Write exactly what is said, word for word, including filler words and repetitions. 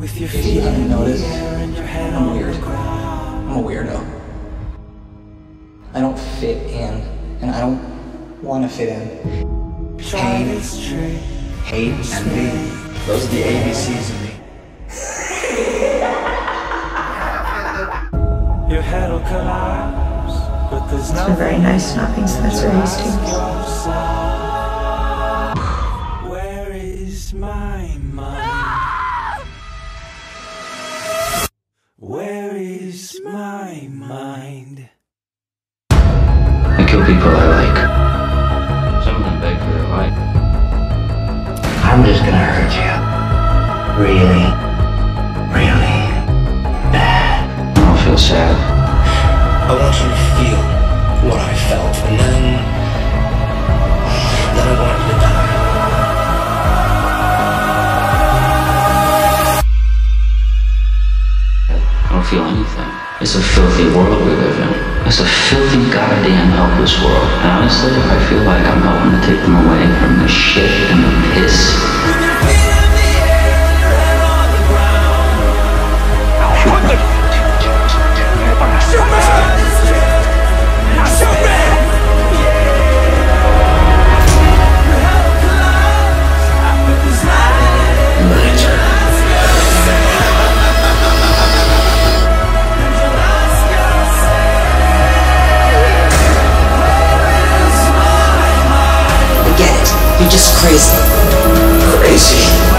With your feet in the notice, I'm weird. I'm a weirdo. I don't fit in, and I don't want to fit in. Pain, hate, envy, those are the A B Cs of me. Your head'll collapse, but there's It's been very nice not being Spencer Hastings. Where is my mind? Where is my mind? I kill people I like. Some of them beg for their life. I'm just gonna hurt you. Really, really bad. I don't feel sad. I want you to feel what I felt, and then... then I want you to die. I don't feel anything. It's a filthy world we live in. It's a filthy, goddamn helpless world. And honestly, I feel like I'm helping to take them away from the shit and the piss. You're just crazy. Crazy?